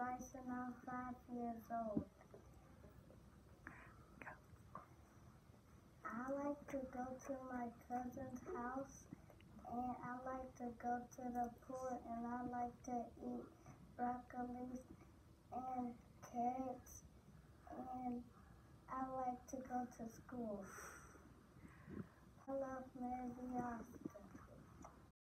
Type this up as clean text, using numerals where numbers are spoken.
Bryson. I'm 5 years old. I like to go to my cousin's house, and I like to go to the pool, and I like to eat broccoli and carrots, and I like to go to school. I love Mary